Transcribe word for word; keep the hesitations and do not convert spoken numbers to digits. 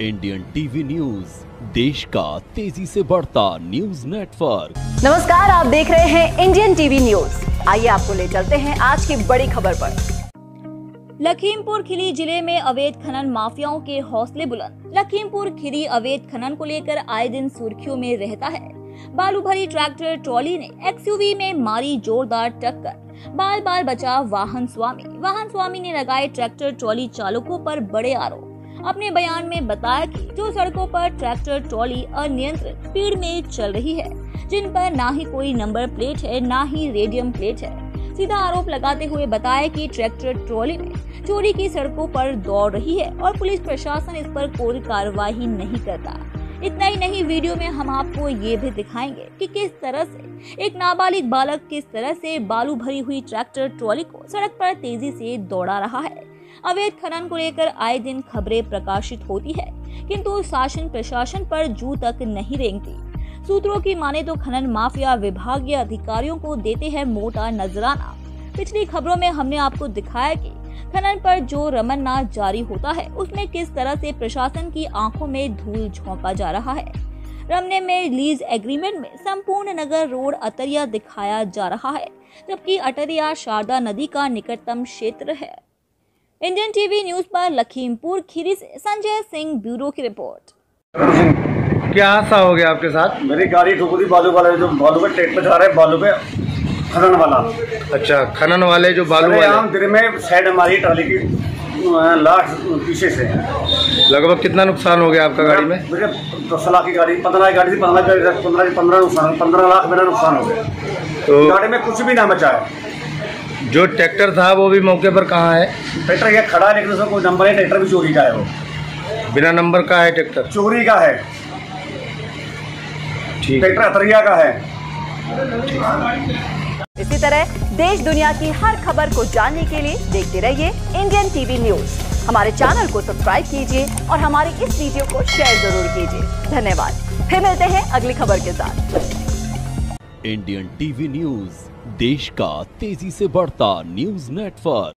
Indian TV news, देश का तेजी से बढ़ता न्यूज नेटवर्क। नमस्कार, आप देख रहे हैं इंडियन टीवी न्यूज। आइए आपको ले चलते हैं आज की बड़ी खबर पर। लखीमपुर खीरी जिले में अवैध खनन माफियाओं के हौसले बुलंद। लखीमपुर खीरी अवैध खनन को लेकर आए दिन सुर्खियों में रहता है। बालू भरी ट्रैक्टर ट्रॉली ने एक्सयूवी में मारी जोरदार टक्कर, बाल बाल बचा वाहन स्वामी। वाहन स्वामी ने लगाए ट्रैक्टर ट्रॉली चालकों पर बड़े आरोप। अपने बयान में बताया कि जो सड़कों पर ट्रैक्टर ट्रॉली अनियंत्रित स्पीड में चल रही है, जिन पर ना ही कोई नंबर प्लेट है ना ही रेडियम प्लेट है, सीधा आरोप लगाते हुए बताया कि ट्रैक्टर ट्रॉली में चोरी की सड़कों पर दौड़ रही है और पुलिस प्रशासन इस पर कोई कार्रवाई नहीं करता। इतना ही नहीं, वीडियो में हम आपको ये भी दिखाएंगे कि किस तरह से एक नाबालिग बालक किस तरह से बालू भरी हुई ट्रैक्टर ट्रॉली को सड़क पर तेजी से दौड़ा रहा है। अवैध खनन को लेकर आए दिन खबरें प्रकाशित होती है, किंतु शासन प्रशासन पर जू तक नहीं रेंगती। सूत्रों की माने तो खनन माफिया विभागीय अधिकारियों को देते हैं मोटा नजराना। पिछली खबरों में हमने आपको दिखाया कि खनन पर जो रमन्ना जारी होता है, उसमें किस तरह से प्रशासन की आंखों में धूल झोंका जा रहा है। रमने में लीज एग्रीमेंट में संपूर्ण नगर रोड अटरिया दिखाया जा रहा है, जबकि अटरिया शारदा नदी का निकटतम क्षेत्र है। इंडियन टीवी न्यूज पर लखीमपुर खीरी से संजय सिंह, ब्यूरो की रिपोर्ट। क्या हादसा हो गया आपके साथ? मेरी गाड़ी ठोक दी बालू वाला, जो बालू पे ट्रैक्टर जा रहा है, बालू पे खनन वाला। अच्छा, खनन वाले जो बालू वाले दिल में साइड हमारी ट्राली की लास्ट पीछे से। लगभग कितना नुकसान हो गया आपका गाड़ी में? मेरे दस लाख की गाड़ी, पंद्रह गाड़ी थी, पंद्रह पंद्रह पंद्रह नुकसान पंद्रह लाख मेरा नुकसान हो गया। तो गाड़ी में कुछ भी ना बचा है। जो ट्रैक्टर था वो भी मौके पर कहाँ है? ट्रैक्टर ये खड़ा है, लेकिन उसका कोई नंबर है। ट्रैक्टर भी चोरी का है, वो बिना नंबर का है, ट्रैक्टर चोरी का है। ठीक, ट्रैक्टर अतरिया का है। इसी तरह देश दुनिया की हर खबर को जानने के लिए देखते रहिए इंडियन टीवी न्यूज। हमारे चैनल को सब्सक्राइब कीजिए और हमारी इस वीडियो को शेयर जरूर कीजिए। धन्यवाद। फिर मिलते हैं अगली खबर के साथ। इंडियन टीवी न्यूज, देश का तेजी से बढ़ता न्यूज नेटवर्क।